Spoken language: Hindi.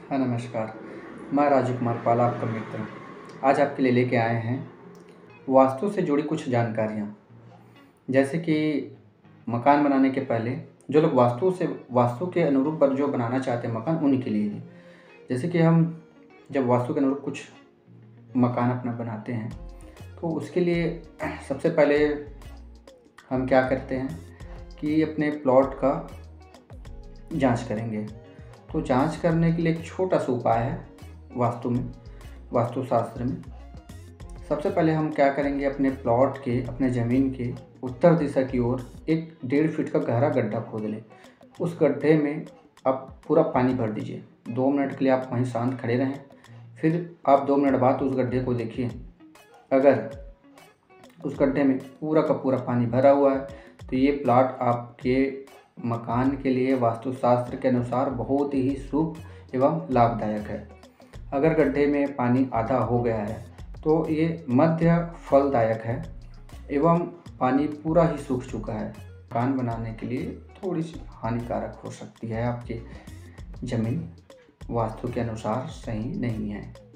हाँ, नमस्कार। मैं राजीव कुमार पाल, आपका मित्र। आज आपके लिए लेके आए हैं वास्तु से जुड़ी कुछ जानकारियाँ। जैसे कि मकान बनाने के पहले जो लोग वास्तु के अनुरूप जो बनाना चाहते हैं मकान, उन्हीं के लिए है। जैसे कि हम जब वास्तु के अनुरूप कुछ मकान अपना बनाते हैं, तो उसके लिए सबसे पहले हम क्या करते हैं कि अपने प्लॉट का जाँच करेंगे। तो जाँच करने के लिए एक छोटा-सा उपाय है वास्तुशास्त्र में। सबसे पहले हम क्या करेंगे, अपने ज़मीन के उत्तर दिशा की ओर एक 1.5 फीट का गहरा गड्ढा खोद लें। उस गड्ढे में आप पूरा पानी भर दीजिए। 2 मिनट के लिए आप वहीं शांत खड़े रहें। फिर आप 2 मिनट बाद उस गड्ढे को देखिए। अगर उस गड्ढे में पूरा का पूरा पानी भरा हुआ है, तो ये प्लॉट आपके मकान के लिए वास्तुशास्त्र के अनुसार बहुत ही शुभ एवं लाभदायक है। अगर गड्ढे में पानी आधा हो गया है, तो ये मध्य फलदायक है एवं पानी पूरा ही सूख चुका है। मकान बनाने के लिए थोड़ी सी हानिकारक हो सकती है। आपकी ज़मीन वास्तु के अनुसार सही नहीं है।